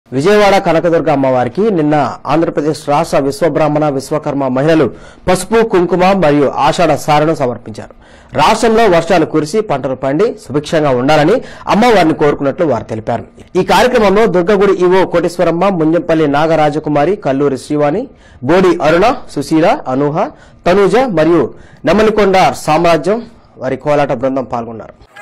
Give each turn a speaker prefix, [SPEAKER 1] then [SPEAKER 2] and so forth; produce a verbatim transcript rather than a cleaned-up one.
[SPEAKER 1] విజయవాడ కనకదుర్గ అమ్మవారికి నిన్న ఆంధ్రప్రదేశ్ రాష్ట్ర విశ్వబ్రాహ్మణ విశ్వకర్మ మహిళలు పసుపు కుంకుమ మరియు ఆషాఢ సారెను సమర్పించారు. రాష్ట్రంలో వర్షాలు కురిసి పంటలు పండి సుభిక్షంగా ఉండాలని అమ్మవారిని కోరుకున్నట్లు వారు తెలిపారు. ఈ కార్యక్రమంలో దుర్గగుడి ఈవో కోటేశ్వరమ్మ, ముంజంపల్లి నాగరాజకుమారి, కల్లూరి శ్రీవాణి, బోడి అరుణ, సుశీల, అనూహ, తనూజ మరియు నెమలికొండ సామ్రాజ్యం వారి కోలాట బృందం పాల్గొన్నారు.